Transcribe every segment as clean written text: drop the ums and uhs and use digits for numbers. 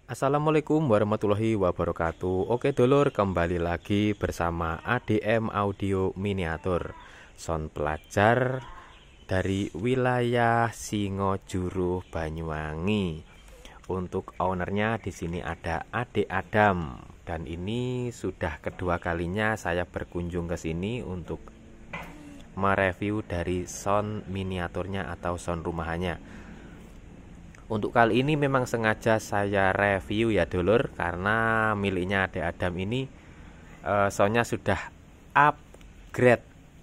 Assalamualaikum warahmatullahi wabarakatuh. Oke dulur, kembali lagi bersama ADM Audio Miniatur, sound pelajar dari wilayah Singojuru, Banyuwangi. Untuk ownernya di sini ada Adik Adam, dan ini sudah kedua kalinya saya berkunjung ke sini untuk mereview dari sound miniaturnya atau sound rumahannya. Untuk kali ini memang sengaja saya review ya dulur, karena miliknya Adik Adam ini soundnya sudah upgrade.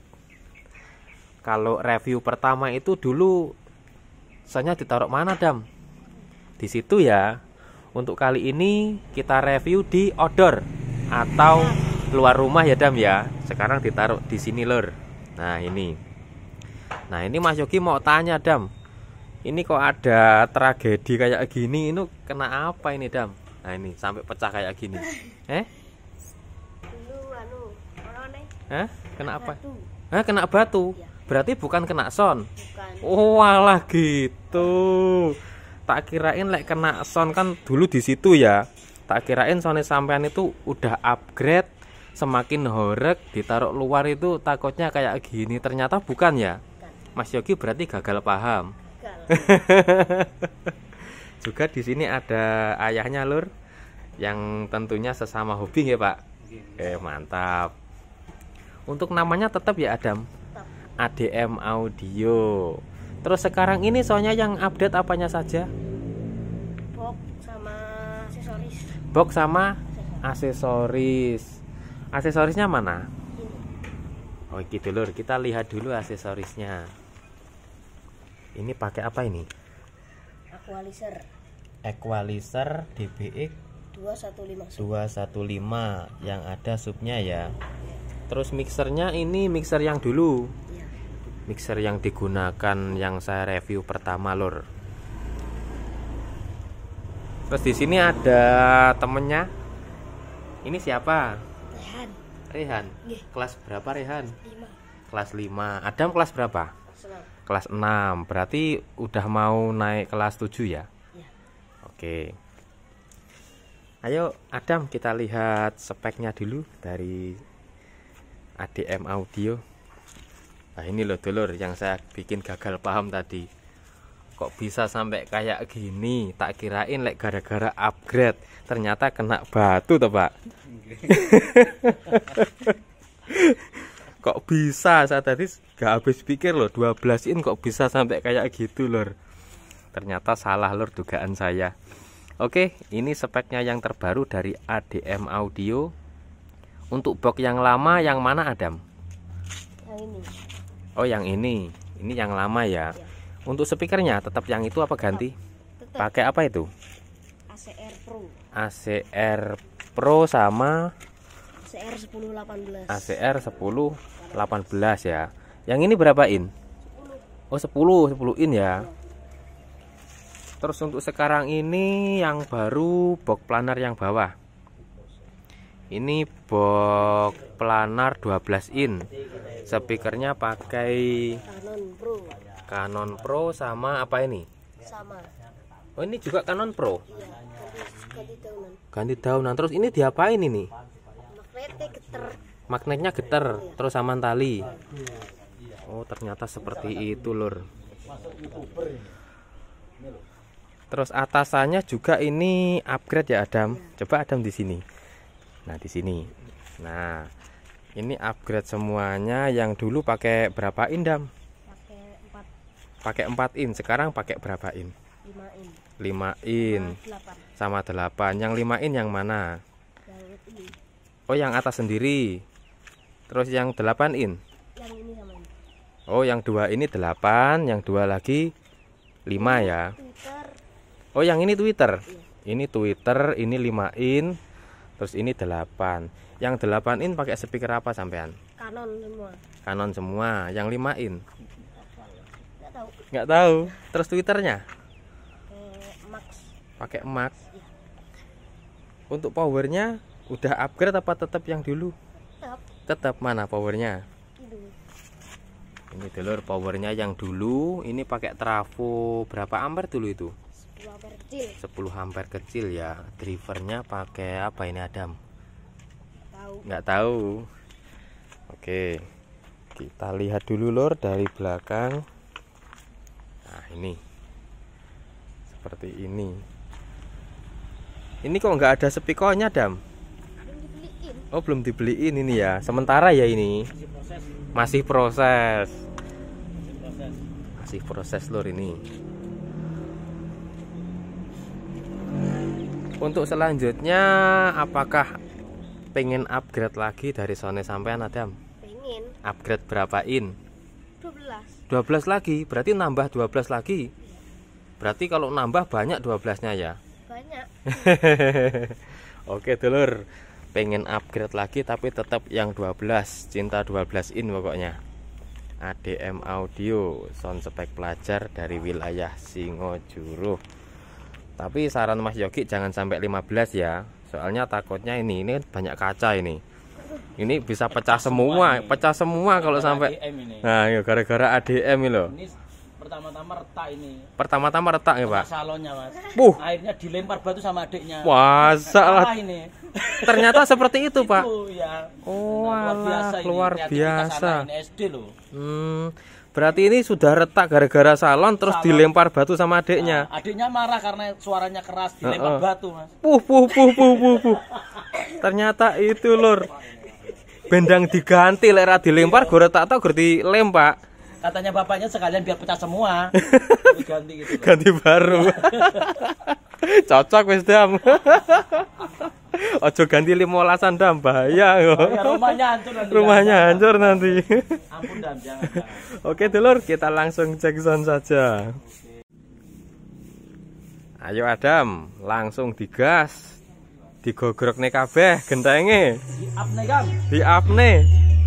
Kalau review pertama itu dulu soundnya ditaruh mana Dam? Di situ ya. Untuk kali ini kita review di outdoor atau luar rumah ya Dam ya. Sekarang ditaruh di sini lur. Nah ini Mas Yogi mau tanya Dam, ini kok ada tragedi kayak gini, ini kena apa ini Dam? Nah ini sampai pecah kayak gini. Kena apa? Kena batu. Ya. Berarti bukan kena sound. Bukan. Oh alah gitu. Tak kirain kena sound kan dulu di situ ya. Tak kirain soundnya sampean itu udah upgrade, semakin horeg, ditaruh luar itu takutnya kayak gini. Ternyata bukan ya. Mas Yogi berarti gagal paham. Juga di sini ada ayahnya lur, yang tentunya sesama hobi ya Pak. Mantap. Untuk namanya tetap ya Adam, ADM Audio. Terus sekarang ini soalnya yang update apanya saja? Box sama aksesoris. Box sama aksesoris. Aksesorisnya mana? Oh gitu lur, kita lihat dulu aksesorisnya. Ini pakai apa ini? Equalizer DBX 215 yang ada subnya ya. Terus mixernya ini mixer yang dulu. Mixer yang digunakan yang saya review pertama lur. Terus di sini ada temennya. Ini siapa? Rehan. Kelas berapa Rehan? 5. Kelas 5. Adam kelas berapa? Kelas 6. Berarti udah mau naik kelas 7 ya? Ya. Oke. Ayo Adam, kita lihat speknya dulu dari ADM Audio. Nah ini loh dulur yang saya bikin gagal paham tadi. Kok bisa sampai kayak gini? Tak kirain gara-gara upgrade, ternyata kena batu toh Pak. Kok bisa, saya tadi gak habis pikir loh, 12 in kok bisa sampai kayak gitu lor. Ternyata salah lor dugaan saya. Oke, ini speknya yang terbaru dari ADM Audio. Untuk box yang lama yang mana Adam? Yang ini. Oh yang ini yang lama ya. Untuk speakernya tetap yang itu apa ganti? Pakai apa itu? ACR Pro. ACR Pro sama ACR 1018. ACR 1018 ya. Yang ini berapa in? 10. Oh 10 in ya. Terus untuk sekarang ini yang baru box planar yang bawah. Ini box planar 12 in. Speakernya pakai Canon Pro sama apa ini? Sama. Oh ini juga Canon Pro. Iya, ganti daunan. Ganti daunan. Terus ini diapain ini? Magnetnya geter. Magnetnya geter, terus aman tali. Oh ternyata seperti itu lur. Terus atasannya juga ini upgrade ya Adam. Coba Adam di sini. Nah di sini. Nah ini upgrade semuanya. Yang dulu pakai berapa in Dam? Pakai 4 in. Sekarang pakai berapa in? 5 in. Sama 8. Yang 5 in yang mana? Oh yang atas sendiri. Terus yang 8 in? Yang ini sama ini. Oh yang 2 ini 8, yang 2 lagi 5 ya. Twitter. Oh yang ini Twitter. Ini Twitter, ini 5 in. Terus ini 8. Yang 8 in pakai speaker apa sampean? Canon semua. Canon semua. Yang 5 in? Tahu. Nggak tahu. Terus Twitternya? Max. Pakai Max. Untuk powernya udah upgrade apa tetap yang dulu? Tetap mana powernya? Ini dulur powernya yang dulu. Ini pakai trafo berapa ampere dulu itu? 10 ampere. kecil. 10 ampere kecil ya. Drivernya pakai apa ini Adam? Tahu. Nggak tahu. Oke, kita lihat dulu lor dari belakang. Nah ini seperti ini. Ini kok nggak ada speakernya Adam? Belum dibeliin. Oh belum dibeliin ini ya. Sementara ya ini masih proses. Masih proses lor ini. Untuk selanjutnya apakah pengen upgrade lagi dari Sony sampean Adam? Pengen. Upgrade berapa in? 12. 12 lagi, berarti nambah 12 lagi. Berarti kalau nambah banyak 12-nya ya. Banyak. Oke dulur, pengen upgrade lagi tapi tetap yang 12, cinta 12 in pokoknya. ADM Audio sound spek pelajar dari wilayah Singojuru. Tapi saran Mas Yogi jangan sampai 15 ya. Soalnya takutnya ini banyak kaca ini. Ini bisa pecah semua, pecah semua kalau sampai. Nah, ya gara-gara ADM ini loh. Ini pertama-tama retak ini. Pertama-tama retak ya, Pak. Salonnya, Mas. Akhirnya dilempar batu sama adiknya. Wah, salah ini. Ternyata seperti itu, Pak. Itu, ya. Oh, luar biasa. Ini SD loh. Berarti ini sudah retak gara-gara salon terus dilempar batu sama adiknya. Nah, adiknya marah karena suaranya keras dilempar batu, Mas. Puh. Ternyata itu, Lur. Bendang diganti lera dilempar gue retak tau gue dilempar. Katanya bapaknya sekalian biar pecah semua. Ganti gitu. Ganti baru. Cocok wis Dam. Ojo ganti 15-an Dam, bahaya. Ya, rumahnya hancur nanti. Rumahnya hancur nanti. Ampun Dam, jangan. Oke dulur, kita langsung cek sound saja. Ayo Adam, langsung digas. Digogrok nih kabeh gentenge. Di up nih Kang. Di up nih.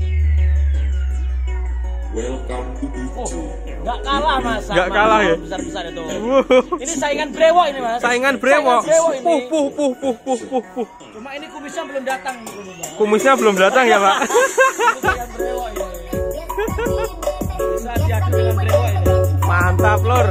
Nggak kalah Mas. Nggak kalah ya. Besar-besar itu. Ini saingan brewok ini Mas. Saingan brewok. Puh. Cuma ini kumisnya belum datang. Kumisnya belum datang ya Pak. Saingan brewok ini. Bisa diadu dengan brewok ini. Mantap Lur.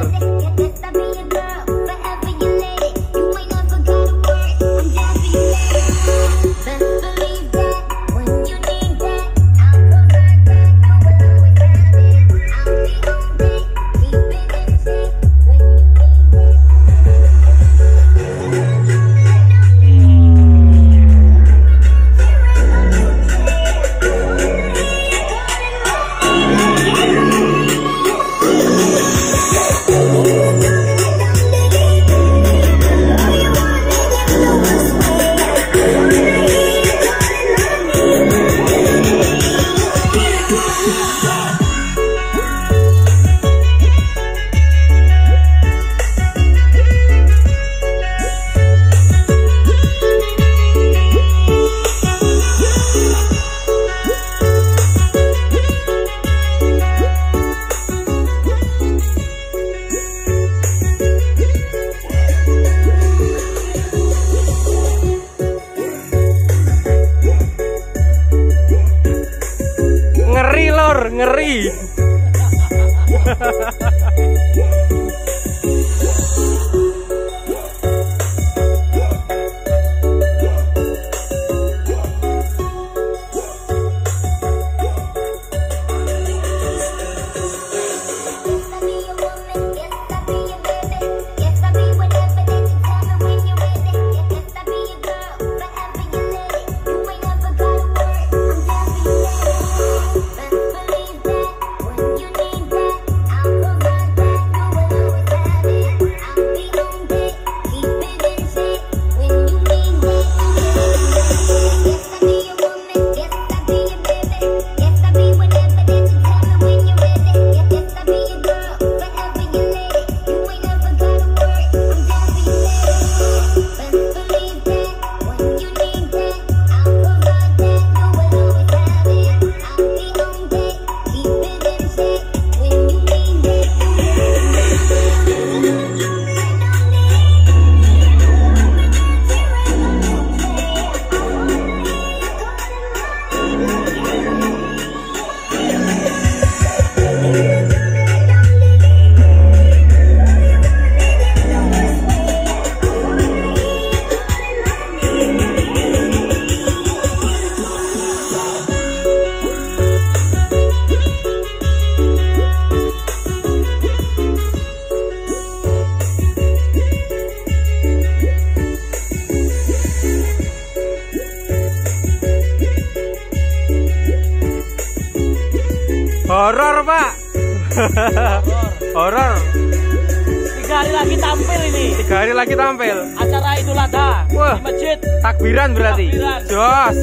Horor, Pak. Horor. 3 hari lagi tampil ini. 3 hari lagi tampil. Acara Idul Adha Wah, di masjid. takbiran berarti. Takbiran. Jos.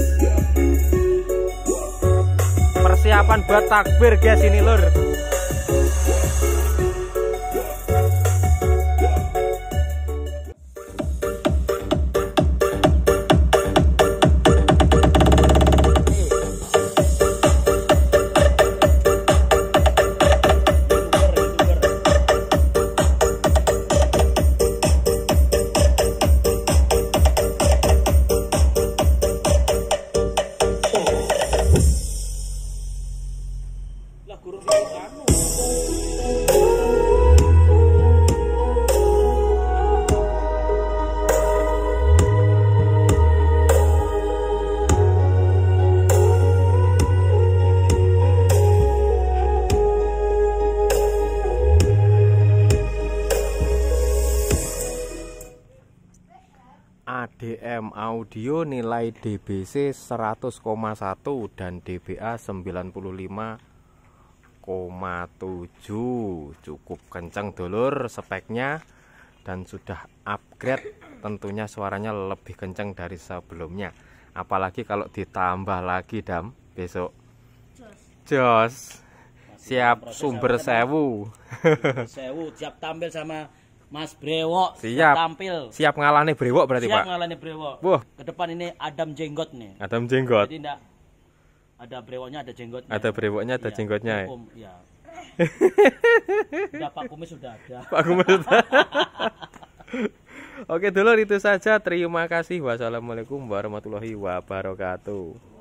Persiapan buat takbir guys ini lur. Lah gurung anu. ADM Audio nilai DBC 100,1 dan DBA 95,7. Cukup kencang dulur speknya dan sudah upgrade, tentunya suaranya lebih kencang dari sebelumnya. Apalagi kalau ditambah lagi Dam besok. Jos. Siap sumber sewu. Sewu siap tampil sama Mas Brewok. Siap tampil. Siap ngalahnya Brewok berarti Siap Pak. ngalahnya Brewok. Wah. Ke depan ini Adam Jenggot nih. Adam Jenggot. Jadi enggak ada Brewoknya, ada jenggotnya. Ada Brewoknya, ada Iya, jenggotnya. ya. Udah Pak Kumis sudah ada. Pak Gumet. Oke dulur, itu saja. Terima kasih. Wassalamualaikum warahmatullahi wabarakatuh.